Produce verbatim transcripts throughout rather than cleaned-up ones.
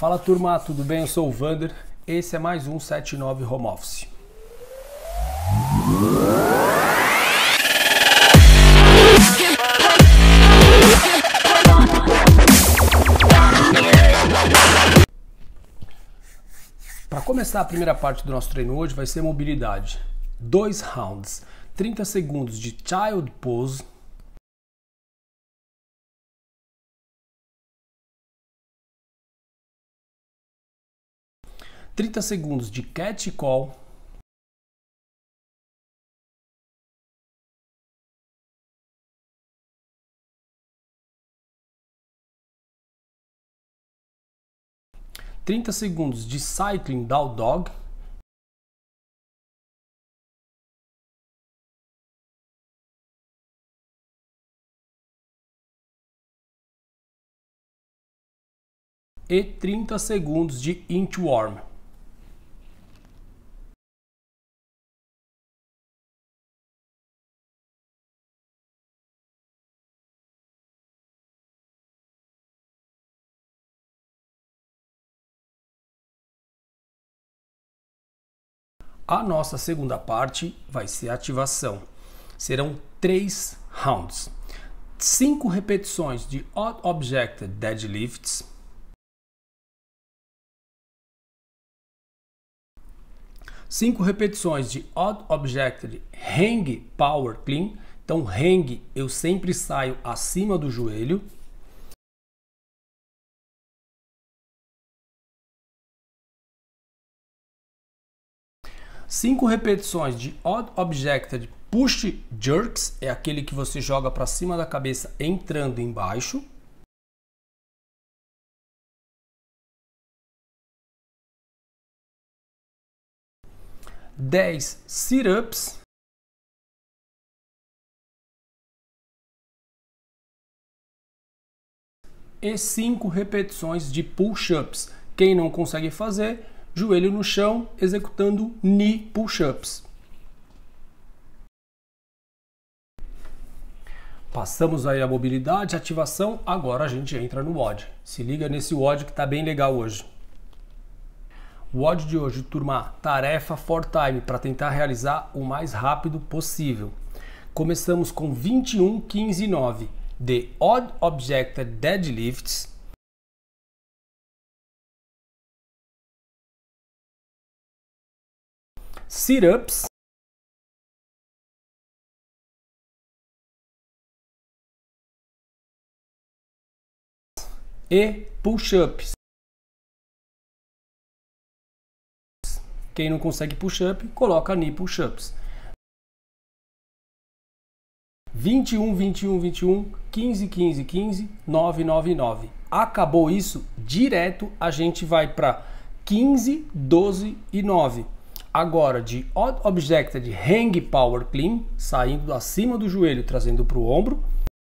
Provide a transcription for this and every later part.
Fala turma, tudo bem? Eu sou o Vander, esse é mais um setenta e nove Home Office. Para começar a primeira parte do nosso treino hoje vai ser mobilidade. Dois rounds, trinta segundos de Child Pose, trinta segundos de Cat Call, trinta segundos de Cycling Down Dog, e trinta segundos de Inchworm. A nossa segunda parte vai ser a ativação. Serão três rounds. Cinco repetições de Odd Objected Deadlifts. Cinco repetições de Odd Objected Hang Power Clean. Então, hang eu sempre saio acima do joelho. Cinco repetições de Odd Objected Push Jerks, é aquele que você joga para cima da cabeça entrando embaixo. dez sit-ups. E cinco repetições de push-ups. Quem não consegue fazer, joelho no chão, executando knee push-ups. Passamos aí a mobilidade, ativação, agora a gente entra no W O D. Se liga nesse W O D que tá bem legal hoje. O W O D de hoje, turma, tarefa for time, para tentar realizar o mais rápido possível. Começamos com vinte e um, quinze e nove de Odd Objected Deadlifts. Sit-ups, e push-ups. Quem não consegue push-up, coloca knee push-ups. vinte e um, vinte e um, vinte e um, quinze, quinze, quinze, nove, nove, nove. Acabou isso, direto a gente vai para quinze, doze e nove. Agora, de Odd Objected Hang Power Clean, saindo acima do joelho, trazendo para o ombro.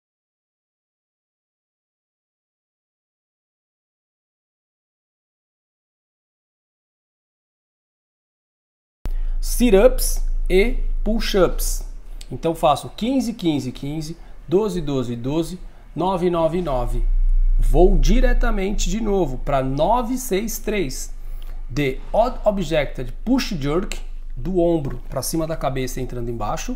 Sit-ups e push-ups. Então faço quinze, quinze, quinze, doze, doze, doze, nove, nove, nove. Vou diretamente de novo para nove, seis, três. De Odd Objected Push Jerk, do ombro para cima da cabeça entrando embaixo.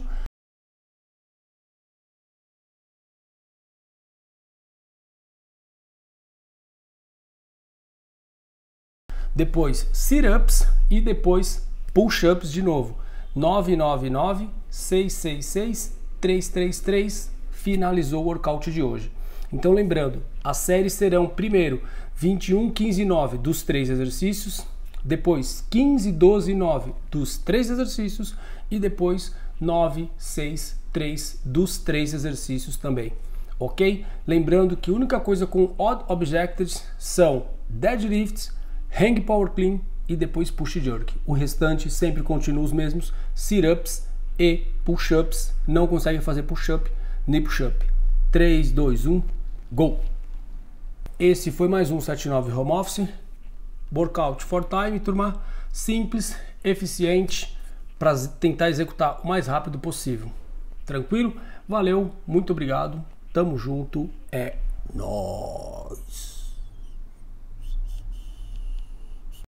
Depois sit-ups e depois push-ups de novo. nove, nove, nove, seis, seis, seis, três, três, três. Finalizou o workout de hoje. Então lembrando, as séries serão primeiro vinte e um, quinze e nove dos três exercícios. Depois quinze, doze e nove dos três exercícios e depois nove, seis, três dos três exercícios também, ok? Lembrando que a única coisa com Odd Objected são deadlifts, hang power clean e depois push jerk. O restante sempre continua os mesmos, sit-ups e push-ups. Não consegue fazer push-up nem push-up. três, dois, um, go! Esse foi mais um setenta e nove Home Office. Workout for time, turma, simples, eficiente, para tentar executar o mais rápido possível. Tranquilo? Valeu, muito obrigado, tamo junto, é nóis!